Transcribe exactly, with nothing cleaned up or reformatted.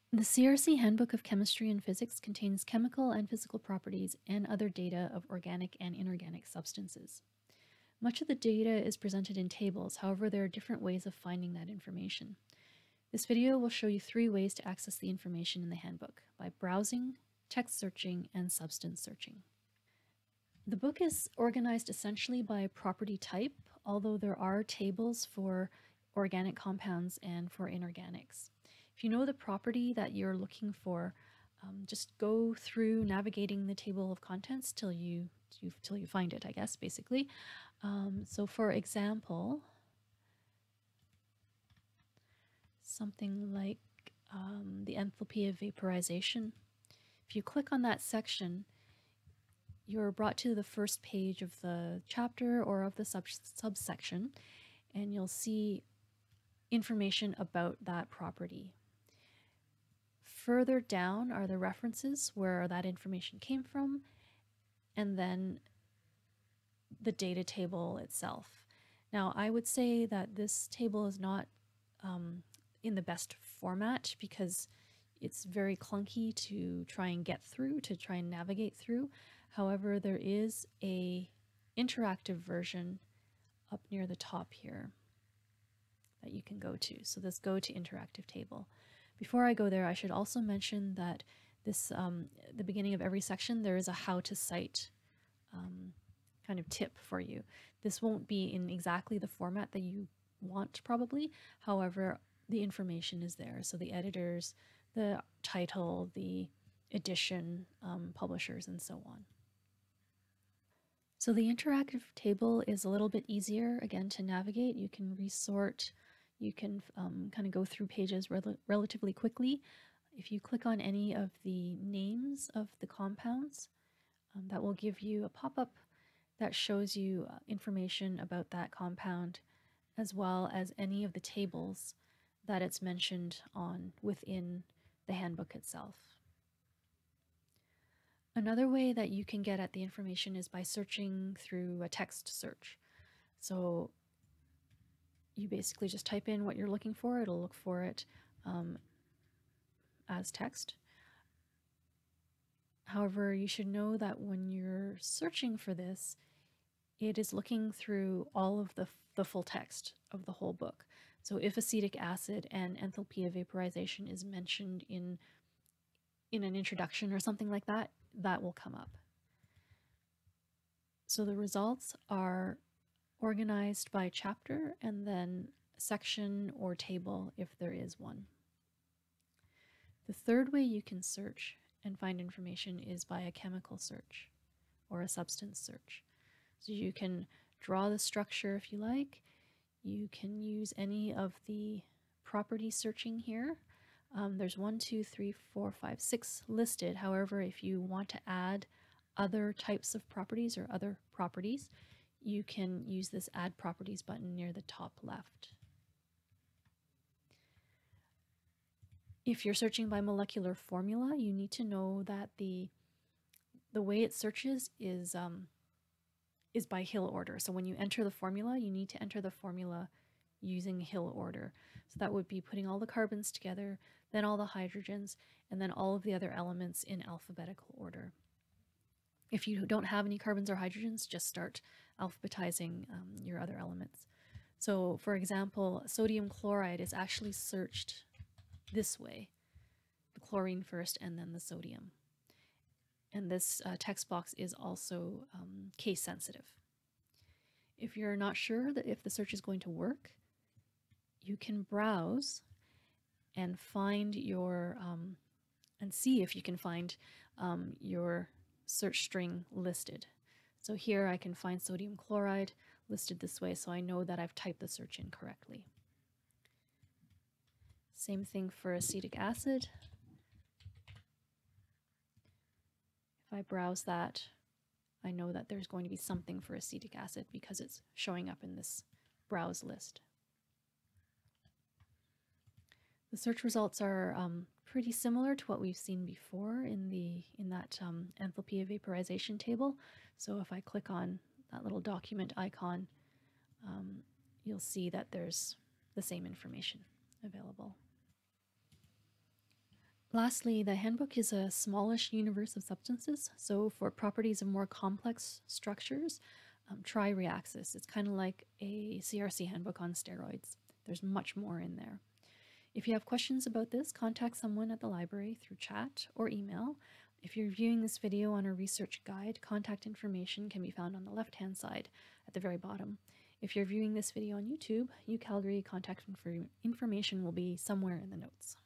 The C R C Handbook of Chemistry and Physics contains chemical and physical properties and other data of organic and inorganic substances. Much of the data is presented in tables, however, there are different ways of finding that information. This video will show you three ways to access the information in the handbook: by browsing, text searching, and substance searching. The book is organized essentially by property type, although there are tables for organic compounds and for inorganics. If you know the property that you're looking for, um, just go through navigating the table of contents till you, you, till you find it, I guess, basically. Um, so for example, something like um, the enthalpy of vaporization. If you click on that section, you're brought to the first page of the chapter or of the sub subsection, and you'll see information about that property. Further down are the references where that information came from, and then the data table itself. Now, I would say that this table is not um, in the best format because it's very clunky to try and get through, to try and navigate through. However, there is a interactive version up near the top here that you can go to. So this go to interactive table. Before I go there, I should also mention that this, um, the beginning of every section, there is a how to cite um, kind of tip for you. This won't be in exactly the format that you want probably. However, the information is there. So the editors, the title, the edition, um, publishers, and so on. So the interactive table is a little bit easier, again, to navigate. You can resort, you can um, kind of go through pages rel relatively quickly. If you click on any of the names of the compounds, um, that will give you a pop-up that shows you uh, information about that compound, as well as any of the tables that it's mentioned on within the handbook itself. Another way that you can get at the information is by searching through a text search. So you basically just type in what you're looking for. It'll look for it um, as text. However, you should know that when you're searching for this, it is looking through all of the, the full text of the whole book. So if acetic acid and enthalpy of vaporization is mentioned in, in an introduction or something like that, that will come up. So the results are organized by chapter and then section or table if there is one. The third way you can search and find information is by a chemical search or a substance search. So you can draw the structure if you like. You can use any of the property searching here. Um, there's one, two, three, four, five, six listed. However, if you want to add other types of properties or other properties, you can use this Add Properties button near the top left. If you're searching by molecular formula, you need to know that the the way it searches is um, is by Hill order. So when you enter the formula, you need to enter the formula using Hill order. So that would be putting all the carbons together, then all the hydrogens, and then all of the other elements in alphabetical order. If you don't have any carbons or hydrogens, just start alphabetizing um, your other elements. So for example, sodium chloride is actually searched this way: the chlorine first and then the sodium. And this uh, text box is also um, case sensitive. If you're not sure that if the search is going to work, you can browse and find your, um, and see if you can find um, your search string listed. So here I can find sodium chloride listed this way, so I know that I've typed the search in correctly. Same thing for acetic acid. If I browse that, I know that there's going to be something for acetic acid because it's showing up in this browse list. The search results are um, pretty similar to what we've seen before in the in that um, enthalpy of vaporization table. So if I click on that little document icon, um, you'll see that there's the same information available. Lastly, the handbook is a smallish universe of substances, so for properties of more complex structures, um, try Reaxis. It's kind of like a C R C handbook on steroids. There's much more in there. If you have questions about this, contact someone at the library through chat or email. If you're viewing this video on a research guide, contact information can be found on the left-hand side at the very bottom. If you're viewing this video on YouTube, UCalgary contact information will be somewhere in the notes.